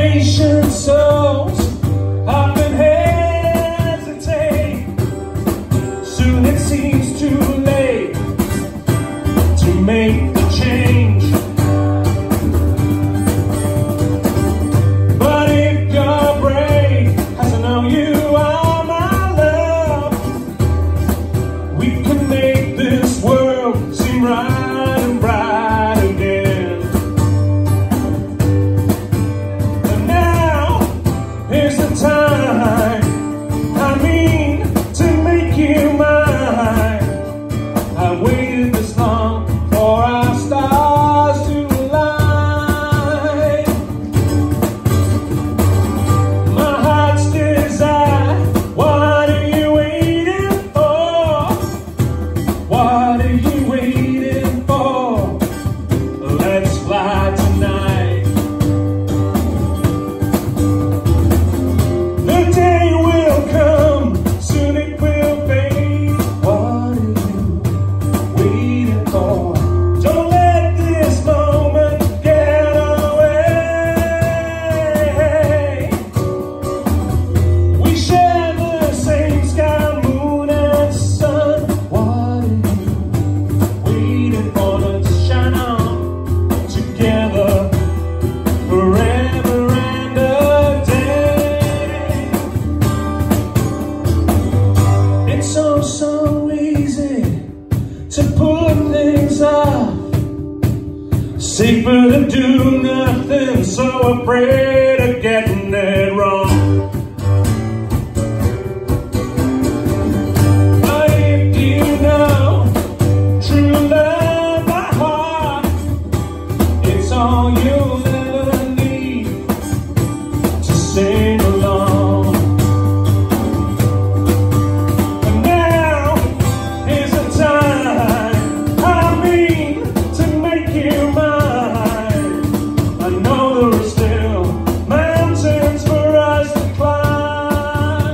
patient souls often hesitate. Soon it seems too late to make the change. But if you're brave, as I know you are, my love, we can make this world seem right and bright again. And now, here's the time, I mean, to make you mine. I waited this long for our stars to align. My heart's desire, what are you waiting for? What are you waiting for? Let's fly tonight. The day will come, soon it will fade. What are you waiting for? Don't let this moment get away. We share the same sky, moon and sun. What are you waiting for? Let's shine on together forever and a day. It's so easy to put things off, safer to do nothing, so afraid of getting it wrong. But if you know true love by heart, it's all you'll ever need to sing along. And now, here's the time, I mean, to make you mine. I know there are still mountains for us to climb.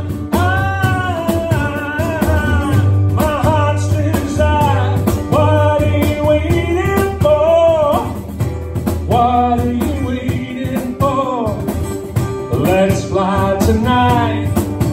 My heart's desire, what are you waiting for? What are you waiting for? Let's fly tonight.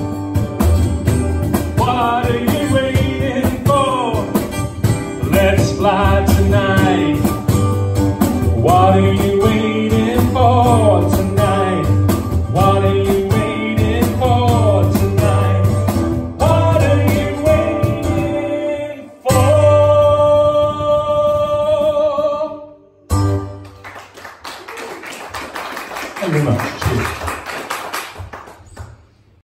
What are you waiting for? Let's fly tonight. What are you waiting for tonight? What are you waiting for tonight? What are you waiting for? Thank you very much. Cheers.